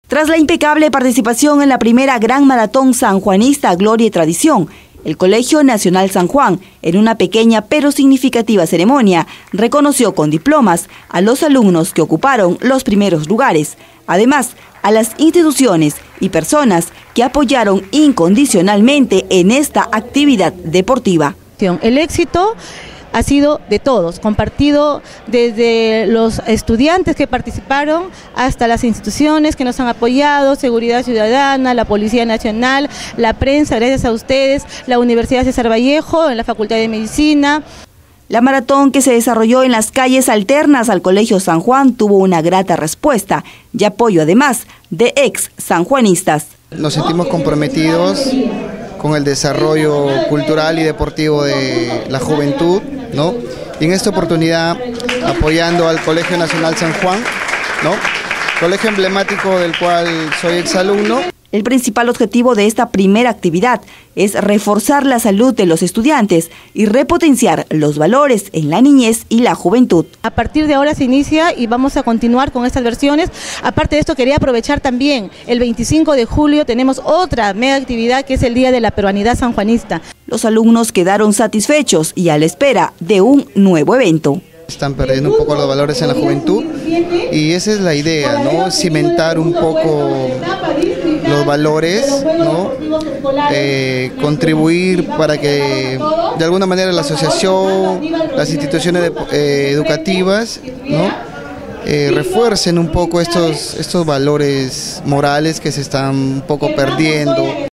Tras la impecable participación en la primera Gran Maratón Sanjuanista Gloria y Tradición, el Colegio Nacional San Juan, en una pequeña pero significativa ceremonia, reconoció con diplomas a los alumnos que ocuparon los primeros lugares, además a las instituciones y personas que apoyaron incondicionalmente en esta actividad deportiva. El éxito ha sido de todos, compartido desde los estudiantes que participaron hasta las instituciones que nos han apoyado, Seguridad Ciudadana, la Policía Nacional, la prensa, gracias a ustedes, la Universidad César Vallejo, en la Facultad de Medicina. La maratón, que se desarrolló en las calles alternas al Colegio San Juan, tuvo una grata respuesta y apoyo además de ex sanjuanistas. Nos sentimos comprometidos con el desarrollo cultural y deportivo de la juventud, ¿no? Y en esta oportunidad apoyando al Colegio Nacional San Juan, ¿no? Colegio emblemático del cual soy exalumno. El principal objetivo de esta primera actividad es reforzar la salud de los estudiantes y repotenciar los valores en la niñez y la juventud. A partir de ahora se inicia y vamos a continuar con estas versiones. Aparte de esto, quería aprovechar también, el 25 de julio tenemos otra mega actividad que es el Día de la Peruanidad Sanjuanista. Los alumnos quedaron satisfechos y a la espera de un nuevo evento. Están perdiendo un poco los valores en la juventud y esa es la idea, ¿no? Cimentar un poco los valores, ¿no? Contribuir para que de alguna manera la asociación, las instituciones educativas, ¿no? Refuercen un poco estos valores morales que se están un poco perdiendo.